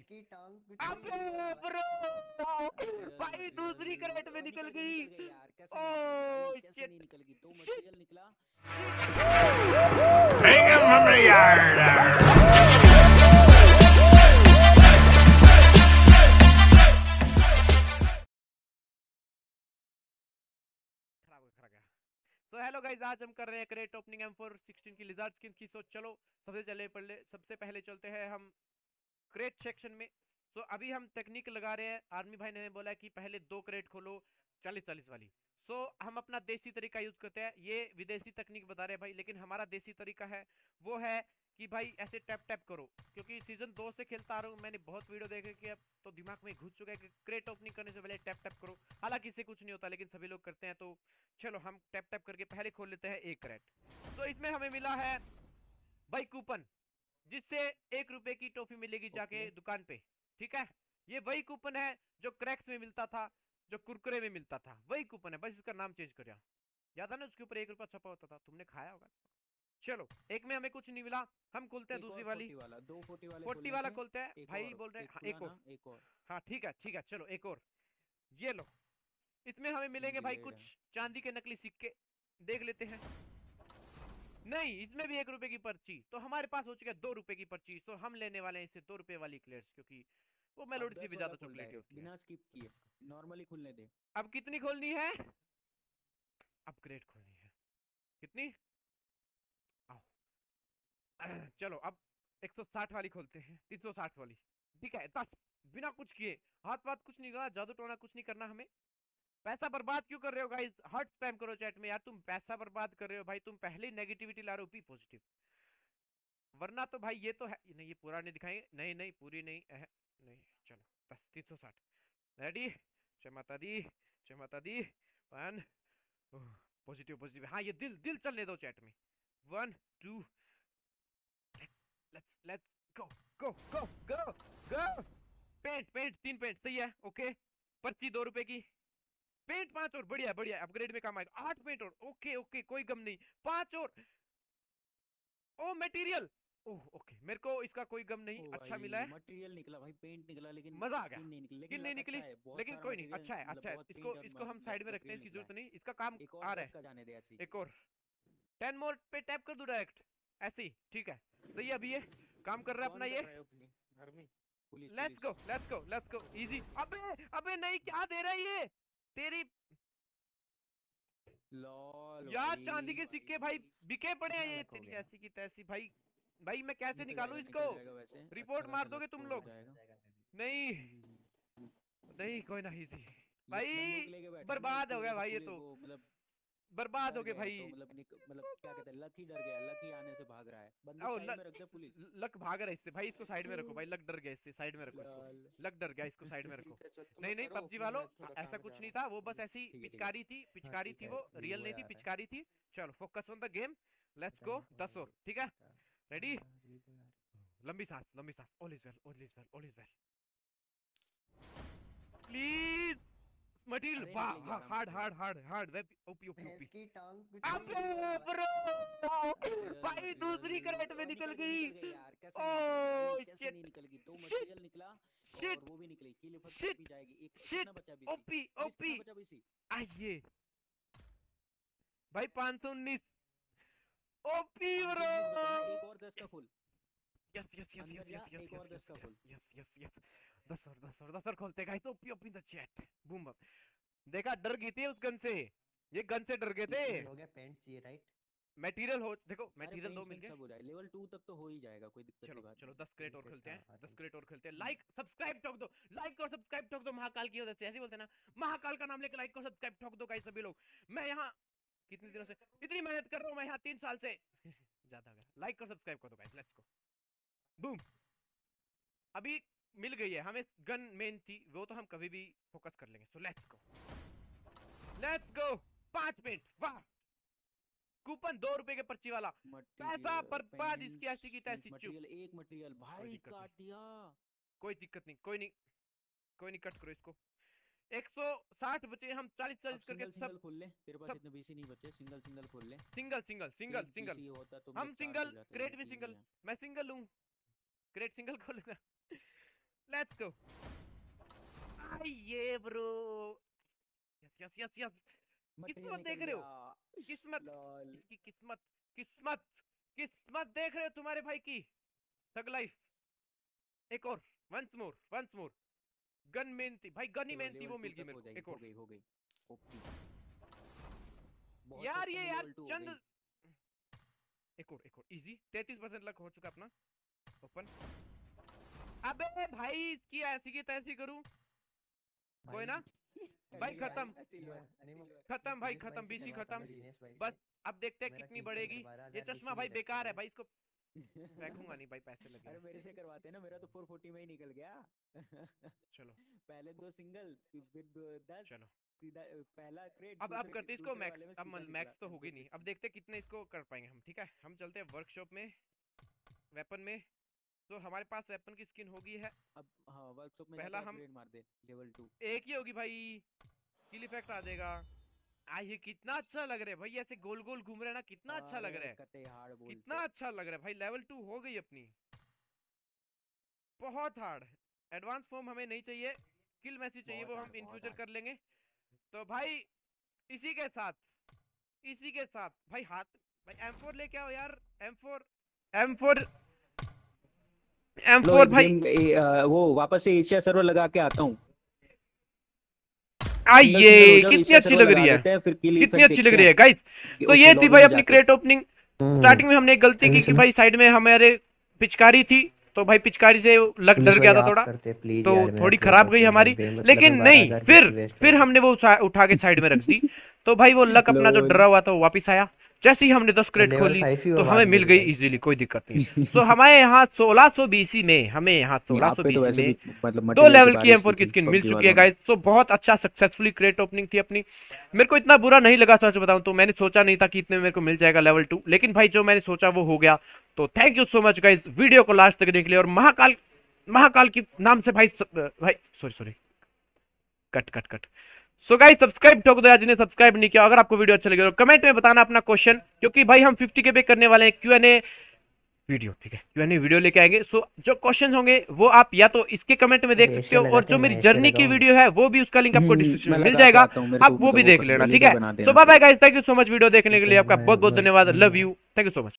इसकी टांग कुछ अबे नहीं हुआ ब्रो भाई दूसरी क्रेट में निकल गई। ओह कैसे नहीं निकल गई? 2 शिट मटेरियल निकला। Bring him from the yard. खराब गया। सो हेलो गाइस, आज हम कर रहे हैं क्रेट ओपनिंग M416 की लिजार्ड स्किन की। सो चलो सबसे पहले चलते हैं हम क्रेट सेक्शन में। सो अभी हम टेक्निक लगा रहे हैं। आर्मी भाई ने हमें बोला कि पहले 2 क्रेट खोलो 40-40 वाली। सो हम अपना देसी तरीका यूज करते हैं। ये विदेशी तकनीक बता रहे हैं भाई, लेकिन हमारा देसी तरीका है वो है कि भाई ऐसे टैप टैप करो। क्योंकि सीजन 2 से खेलता आ रहा हूँ, मैंने बहुत वीडियो देखे कि अब तो दिमाग में घुस चुका है कि क्रेट ओपनिंग करने से पहले टैप टैप करो। हालांकि इससे कुछ नहीं होता, लेकिन सभी लोग करते हैं। तो चलो हम टैप टैप करके पहले खोल लेते हैं एक क्रेट। तो इसमें हमें मिला है भाई कूपन, जिससे 1 रुपए की टॉफी मिलेगी जाके दुकान पे। ठीक है, ये वही कूपन है जो क्रैक्स में मिलता था, जो कुरकुरे में मिलता था, वही कूपन है, बस इसका नाम चेंज कर दिया। याद है ना, उसके ऊपर 1 रुपया छपा होता था, तुमने खाया होगा। चलो एक में हमें कुछ नहीं मिला, हम खोलते हैं दूसरी वाली। 40 वाला, 2 40 वाले 40 वाला खोलते हैं भाई, बोल रहे हैं एक और। एक और। हाँ ठीक है चलो एक और। ये लो, इसमें हमें मिलेंगे भाई कुछ चांदी के नकली सिक्के, देख लेते हैं। नहीं, इसमें भी 1 रुपए की पर्ची। तो हमारे पास हो चुका है 2 रुपए की पर्ची। तो हम लेने वाले हैं इसे 2 रुपए वाली क्लेयर्स, क्योंकि वो मेलोडी से भी ज्यादा चॉकलेटी होती है। बिना स्किप किए नॉर्मली खुलने दे। अब कितनी खोलनी है? अपग्रेड खोलनी है। कितनी? आओ चलो अब 160 वाली खोलते हैं, 360 वाली। ठीक है 10 बिना कुछ किए, हाथ वाथ कुछ नहीं करा, जादू टोना कुछ नहीं करना हमें। पैसा बर्बाद क्यों कर रहे हो गाइस? हार्ट स्पैम करो चैट में यार। तुम पैसा बर्बाद कर रहे हो भाई, तुम पहले ही नेगेटिविटी ला रहे हो। बी पॉजिटिव, वरना तो भाई ये तो है नहीं, ये पूरा नहीं दिखाएंगे। नहीं पूरी नहीं नहीं। चलो 10 360 रेडी। जय माता दी, जय माता दी। 1 पॉजिटिव पॉजिटिव। हाँ ये दिल दिल चलने दो चैट में। 1 2 let's go go go go go. Paint 3 paint सही है, ओके। पर्ची 2 रुपए की, पेंट 5 और, बढ़िया बढ़िया, अपग्रेड में काम आएगा। 8 पेंट और, ओके कोई गम नहीं। 5 और, ओ मटेरियल, ओह ओके, मेरे को इसका कोई गम नहीं, अच्छा मिला है। मटेरियल निकला भाई, पेंट निकला, लेकिन मजा आ गया। स्किन नहीं निकली। स्किन नहीं निकली, लेकिन कोई नहीं, अच्छा है अच्छा है। इसको हम साइड में रखते हैं, इसकी जरूरत नहीं, इसका काम आ रहा है। जाने दे ऐसे। एक और 10 मोर पे टैप कर दूं डायरेक्ट ऐसे ही, ठीक है सही है। अभी ये काम कर रहा है अपना ये। Let's go easy. अबे नहीं, क्या दे रहा है ये तेरी लॉल यार? चांदी के सिक्के भाई बिके पड़े हैं ये तेरी ऐसी की तैसी। भाई मैं कैसे निकालूं इसको? रिपोर्ट मार दोगे तुम लोग। नहीं कोई ना, इजी भाई। बर्बाद हो गया भाई, ये तो बर्बाद हो गए भाई। मतलब क्या कहते हैं, लकी डर गया, लकी आने से भाग रहा है। बंदूक साइड में रख दे पुलिस। लक भाग रहा है इससे भाई, इसको साइड में रखो भाई। लक डर गया इससे, साइड में रखो इसको। लक डर गया, इसको साइड में रखो। नहीं पबजी वालों, ऐसा कुछ नहीं था, वो बस ऐसी पिचकारी थी वो, रियल नहीं थी, पिचकारी थी। चलो focus on the game, let's go. 10 और, ठीक है रेडी। लंबी सांस all is well please. Material hard web OP इसकी टांग कुछ अबे नहीं हुआ ब्रो भाई दूसरी क्रेट में निकल गई। ओह कैसे नहीं निकल गई? 2 मटेरियल निकला और वो भी निकली। किल भी जाएगी। एक कितना बचा? ओपी आइए भाई 519 ओपी ब्रो। एक और 10 का फुल। यस 10 और खोलते guys. OP the chat boom. देखा, डर गई थी उस गन से, ये गन से डर गए थे। हो गया, पेंट चाहिए राइट। मटेरियल हो, देखो मटेरियल 2 मिल गए। लेवल 2 तक तो हो ही जाएगा, कोई दिक्कत नहीं। चलो 10 क्रेट और खेलते हैं, 10 क्रेट और खेलते हैं। लाइक सब्सक्राइब ठोक दो, लाइक और सब्सक्राइब ठोक दो महाकाल की वजह से। ऐसे बोलते हैं ना, महाकाल का नाम लेके लाइक और सब्सक्राइब ठोक दो गाइस सभी लोग। मैं यहाँ कितने दिनों से इतनी मेहनत कर रहा हूँ, मैं यहाँ 3 साल से ज्यादा हो गया। लाइक और सब्सक्राइब कर दो गाइस, लेट्स गो बूम। अभी मिल गई है हमें गन, मेन थी वो, तो हम कभी भी फोकस कर लेंगे। सो लेट्स गो 5 पेंट, वाह। कूपन 2 रुपए के पर्ची वाला, पैसा बर्बाद इसकी ऐसी की तैसी। एक मटेरियल भाई काट दिया। कोई दिक्कत नहीं, कोई नहीं कट करो इसको। 160 बचे, हम 40 करके सब खोल ले। तेरे पास इतने बीसी नहीं बचे, सिंगल खोल ले। सिंगल होता तो हम सिंगल क्रेट भी सिंगल, मैं सिंगल हूँ, क्रेट सिंगल खोलूंगा। Let's go. ये bro, yes yes yes yes. किस्मत देख रहे हो, किस्मत, इसकी किस्मत, किस्मत, किस्मत देख रहे हो तुम्हारे भाई की। थग लाइफ, एक और, वंस मोर। गन मेन थी भाई, गन ही मेन थी, वो मिल गई मेरे को। एक और हो गई ओपी यार, ये यार चंद। एक और इजी। 33% लक हो चुका अपना। ओपन। अबे भाई, इसकी ऐसी की तैसी करूं, कोई ना भाई। खत्म भाई, खत्म। बीसी खत्म। बस अब देखते हैं कितनी बढ़ेगी। ये चश्मा भाई बेकार है भाई, इसको फेंकूंगा नहीं भाई, पैसे लगे। अरे मेरे से करवाते ना, मेरा तो 440 में ही निकल गया। चलो पहले 2 सिंगल, फिर 10। चलो सीधा पहला क्रेट। अब करते इसको मैक्स। अब मैक्स तो होगी नहीं, अब देखते कितने इसको कर पाएंगे हम। ठीक है, हम चलते हैं वर्कशॉप में, वेपन में। तो हमारे पास वेपन की स्किन होगी है अब। हाँ, वर्कशॉप में पहला हम मार दे लेवल 2। एक ही होगी भाई, किल इफेक्ट आ जाएगा। ये कितना अच्छा लग रहा है भाई, ऐसे गोल गोल घूम रहे हैं ना, कितना अच्छा लग रहा है, कितना अच्छा लग रहा है भाई। लेवल 2 हो गई अपनी, बहुत हार्ड। एडवांस फॉर्म हमें नहीं चाहिए, किल मैसेज चाहिए, वो हम इन फ्यूचर कर लेंगे। तो भाई इसी के साथ भाई हाथ भाई M4 लेके आओ यार। M4 भाई। वो वापस से एशिया सर्वर लगा के आता हूँ। ये कितनी अच्छी लग रही है, कितनी अच्छी लग रही है गाइस। तो ये थी भाई अपनी क्रेट ओपनिंग। स्टार्टिंग में हमने एक गलती की कि भाई साइड में हमारे पिचकारी थी, तो भाई पिचकारी से लक डर गया था थोड़ा, तो थोड़ी खराब गई हमारी। लेकिन नहीं, फिर हमने वो उठा के साइड में रख दी, तो भाई वो लक अपना जो डरा हुआ था वो वापस आया। जैसे ही हमने 10 क्रेट खोली तो हमें मिल गई इजीली, कोई दिक्कत नहीं। तो हमारे यहाँ 1600 BC में, हमें यहाँ 1600 BC में मतलब 2 लेवल की M4 की स्किन मिल चुकी है गाइस। तो बहुत अच्छा सक्सेसफुली क्रेट ओपनिंग थी अपनी। मेरे को इतना बुरा नहीं लगा, सच बताऊं तो। मैंने सोचा नहीं था कि इतने में मेरे को मिल जाएगा लेवल 2, लेकिन भाई जो मैंने सोचा वो हो गया। तो thank you so much guys video को लास्ट तक देखने के लिए। और महाकाल के नाम से भाई sorry cut. So guys subscribe ठोक दो यार जिन्हें सब्सक्राइब नहीं किया। अगर आपको वीडियो अच्छा लगे तो कमेंट में बताना अपना क्वेश्चन, क्योंकि भाई हम 50K पे करने वाले हैं Q&A वीडियो। ठीक है, Q&A वीडियो लेके आएंगे। सो जो क्वेश्चन होंगे वो आप या तो इसके कमेंट में देख सकते हो, और जो मेरी जर्नी की वीडियो है वो भी, उसका लिंक आपको डिस्क्रिप्शन में मिल जाएगा, आप वो भी देख लेना। ठीक है, so bye bye guys, thank you so much video देखने के लिए। आपका बहुत बहुत धन्यवाद, love you, thank you so much.